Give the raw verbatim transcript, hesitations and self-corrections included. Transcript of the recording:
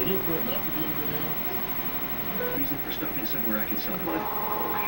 look for it not to be a good ale. Reason for stopping somewhere I can sell blood.